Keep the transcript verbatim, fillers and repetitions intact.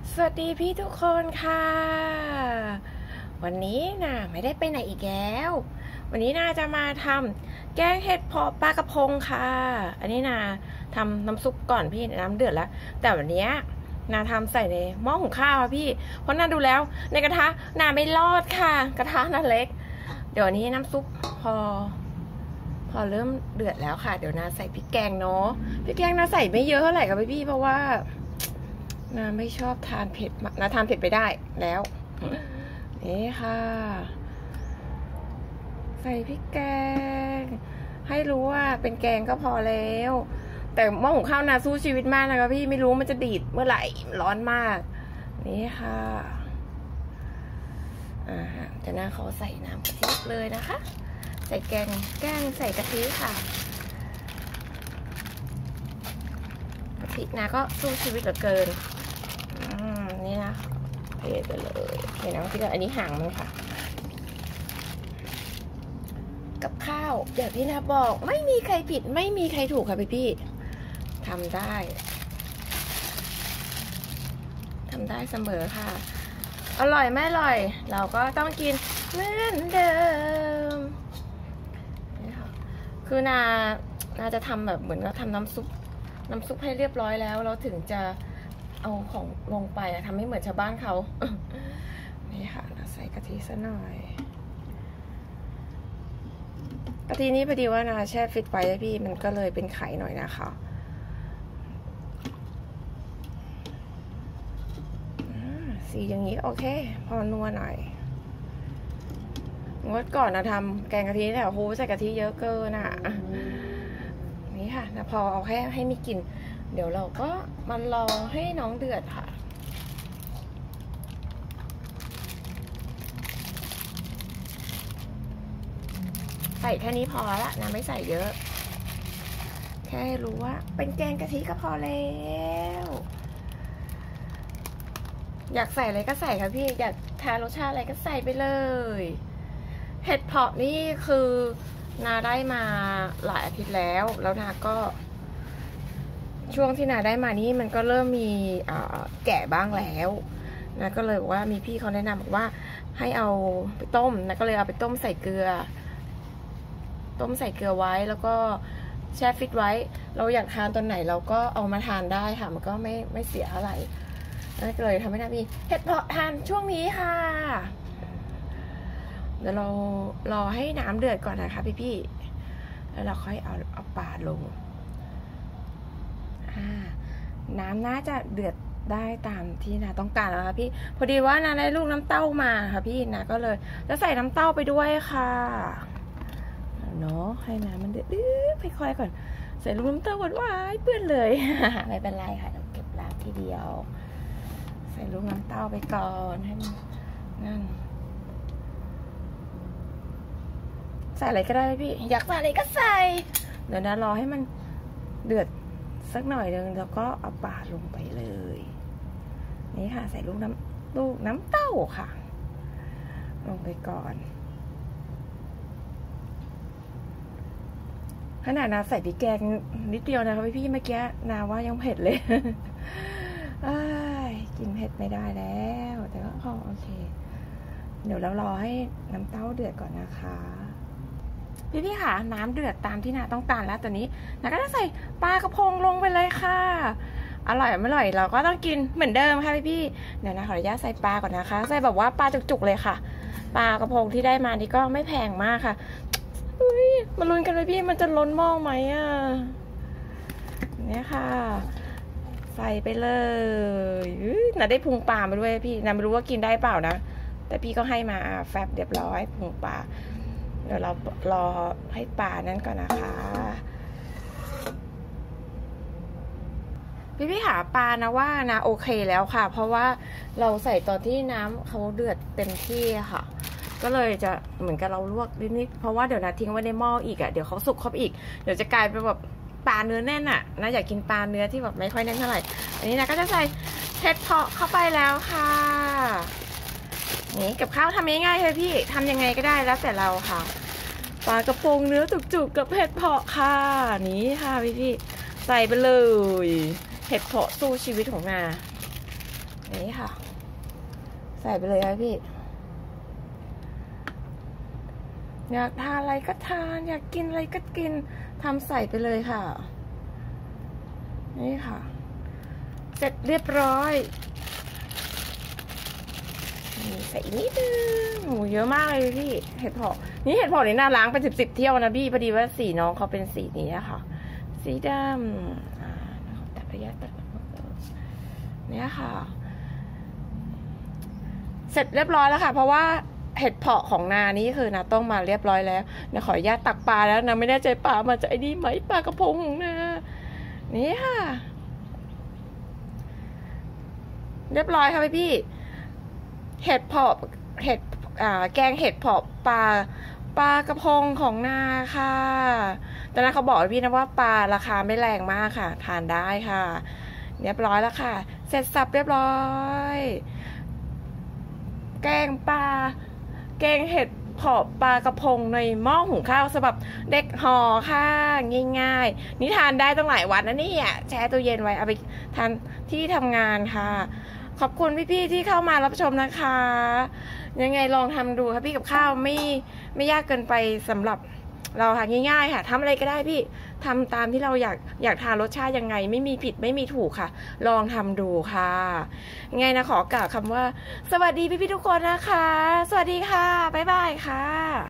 สวัสดีพี่ทุกคนค่ะวันนี้นะไม่ได้ไปไหนอีกแล้ววันนี้นาจะมาทำแกงเห็ดเผาะปลากระพงค่ะอันนี้นาทำน้ำซุปก่อนพี่น้ำเดือดแล้วแต่วันนี้นาทำใส่ในหม้อหุงข้าวพี่เพราะนาดูแล้วในกระทะนาไม่รอดค่ะกระทะนาเล็กเดี๋ยวนี้น้ำซุปพอพอเริ่มเดือดแล้วค่ะเดี๋ยวนาใส่พริกแกงเนาะพริกแกงนาใส่ไม่เยอะเท่าไหร่กับพี่เพราะว่านาไม่ชอบทานเผ็ดนาทานเผ็ดไปได้แล้วนี่ค่ะใส่พริกแกงให้รู้ว่าเป็นแกงก็พอแล้วแต่หม้อหุงข้าวนาสู้ชีวิตมากนะคะพี่ไม่รู้มันจะดีดเมื่อไหร่ร้อนมากนี่ค่ะอ่าจะนาขอใส่น้ำกะทิเลยนะคะใส่แกงแกงใส่กะทิค่ะกะทินาก็สู้ชีวิตเหลือเกินนี่นะเทไปเลยเห็นไหมพี่ก็อันนี้ห่างมันค่ะกับข้าวอย่างที่นาบอกไม่มีใครผิดไม่มีใครถูกค่ะพี่พี่ทำได้ทำได้เสมอค่ะอร่อยไม่อร่อยเราก็ต้องกินเหมือนเดิมนี่ค่ะคือนานาจะทำแบบเหมือนกับทำน้ำซุปน้ำซุปให้เรียบร้อยแล้วเราถึงจะเอาของลงไปทำให้เหมือนชาวบ้านเขานี่ค่ะใส่กะทิซะหน่อยกะทินี้พอดีว่านาแช่ฟิตไว้พี่มันก็เลยเป็นไข่หน่อยนะคะสีอย่างนี้โอเคพอนัวหน่อยงดก่อนนะทำแกงกะทิแต่โหใส่กะทิเยอะเกินอ่ะนี่ค่ะนะพอเอาแค่ให้มีกลิ่นเดี๋ยวเราก็มันรอให้น้องเดือดค่ะใส่แค่นี้พอละนะไม่ใส่เยอะแค่รู้ว่าเป็นแกงกะทิก็พอแล้วอยากใส่อะไรก็ใส่ค่ะพี่อยากทานรสชาติอะไรก็ใส่ไปเลยเห็ดเผาะนี่คือนาได้มาหลายอาทิตย์แล้วแล้วนาก็ช่วงที่นาได้มานี่มันก็เริ่มมีแก่บ้างแล้วนะก็เลยบอกว่ามีพี่เขาแนะนำบอกว่าให้เอาไปต้มนะก็เลยเอาไปต้มใส่เกลือต้มใส่เกลือไว้แล้วก็แช่ฟิตไว้เราอยากทานตอนไหนเราก็เอามาทานได้ค่ะมันก็ไม่ไม่เสียอะไรนั่นก็เลยทำให้นามีเห็ดเผาะทานช่วงนี้ค่ะเดี๋ยวเรารอให้น้ำเดือดก่อนนะคะพี่ๆแล้วเราค่อยเอาเอาปลาลงน้ำน่าจะเดือดได้ตามที่นาต้องการแล้วค่ะพี่พอดีว่านาได้ลูกน้ำเต้ามาค่ะพี่นาก็เลยจะใส่น้ำเต้าไปด้วยค่ะเนาะให้น้ำมันเดือดค่อยๆก่อนใส่ลูกน้ำเต้าหวานๆเปื้อนเลยไม่เป็นไรค่ะเราเก็บล้างทีเดียวใส่ลูกน้ำเต้าไปก่อนให้มันนั่นใส่อะไรก็ได้พี่อยากใส่อะไรก็ใส่เดี๋ยวนะรอให้มันเดือดสักหน่อยนึงแล้วก็เอาปลาลงไปเลยนี่ค่ะใส่ลูกน้ำลูกน้ำเต้าค่ะลงไปก่อนขนาดนาใส่พริกแกงนิดเดียวนะคะพี่เมื่อกี้นาว่ายังเผ็ดเลยกินเผ็ดไม่ได้แล้วแต่ก็พอโอเคเดี๋ยวเรารอให้น้ำเต้าเดือดก่อนนะคะพี่พี่ค่ะน้ำเดือดตามที่นาต้องการแล้วตอนนี้นาก็จะใส่ปลากระพงลงไปเลยค่ะอร่อยไม่อร่อยเราก็ต้องกินเหมือนเดิมค่ะพี่พี่เดี๋ยวนะขออนุญาตใส่ปลาก่อนนะคะใส่แบบว่าปลาจุกๆเลยค่ะปลากระพงที่ได้มานี่ก็ไม่แพงมากค่ะอุ้ยมาลุ้นกันเลยพี่มันจะล้นหม้อไหมอ่ะเนี่ยค่ะใส่ไปเลยนาได้พุงปลามาด้วยพี่นาไม่รู้ว่ากินได้เปล่านะแต่พี่ก็ให้มาแฟบเรียบร้อยพุงปลาเดี๋ยวเรารอให้ปลานั้นก่อนนะคะพี่พี่หาปลานะว่านะโอเคแล้วค่ะเพราะว่าเราใส่ตอนที่น้ำเขาเดือดเต็มที่ค่ะก็เลยจะเหมือนกับเราลวกนิดๆเพราะว่าเดี๋ยวนะทิ้งไว้ในหม้ออีกอ่ะเดี๋ยวเขาสุกเข้าไปอีกเดี๋ยวจะกลายเป็นแบบปลาเนื้อแน่นอ่ะนะอยากกินปลาเนื้อที่แบบไม่ค่อยแน่นเท่าไหร่อันนี้นะก็จะใส่เห็ดเผาะเข้าไปแล้วค่ะนี่กับข้าวทำง่ายๆเลยพี่ทำยังไงก็ได้แล้วแต่เราค่ะปลากระพงเนื้อจุกๆกับเห็ดเผาะค่ะนี่ค่ะพี่พี่ใส่ไปเลยเห็ดเผาะสู้ชีวิตของนานี่ค่ะใส่ไปเลยค่ะพี่อยากทานอะไรก็ทานอยากกินอะไรก็กินทำใส่ไปเลยค่ะนี่ค่ะเสร็จเรียบร้อยใส่นิดนึงโหเยอะมากเลยพี่เห็ดเผาะนี่เห็ดเผาะนี่น่าล้างเป็นสิบสิบเที่ยวนะพี่พอดีว่าสีน้องเขาเป็นสีนี้ค่ะสีดำอ่าตัดระยะตัดเนี่ยค่ะเสร็จเรียบร้อยแล้วค่ะเพราะว่าเห็ดเผาะของนานี้คือนาต้มมาเรียบร้อยแล้วนะขออนุญาตตักปลาแล้วนะไม่แน่ใจปลามาจะไอ้นี่ไหมปลากระพงของนานี่ค่ะเรียบร้อยค่ะพี่เห็ดเผาะเห็ดอ่าแกงเห็ดเผาะปลาปลากระพงของนาค่ะแต่นั้นเขาบอกพี่นะว่าปลาราคาไม่แรงมากค่ะทานได้ค่ะเรียบร้อยแล้วค่ะเสร็จสับเรียบร้อยแกงปลาแกงเห็ดเผาะปลากระพงในหม้อหุงข้าวสำหรับเด็กห่อค่ะง่ายๆนี่ทานได้ตั้งหลายวันนะนี่อ่ะแช่ตู้เย็นไว้เอาไปทานที่ทำงานค่ะขอบคุณพี่ๆที่เข้ามารับชมนะคะยังไงลองทำดูค่ะพี่กับข้าวไม่ไม่ยากเกินไปสำหรับเราค่ะง่ายๆค่ะทำอะไรก็ได้พี่ทำตามที่เราอยากอยากทานรสชาติยังไงไม่มีผิดไม่มีถูกค่ะลองทำดูค่ะยังไงนะขอกล่าวคำว่าสวัสดีพี่ๆทุกคนนะคะสวัสดีค่ะบ๊ายบายค่ะ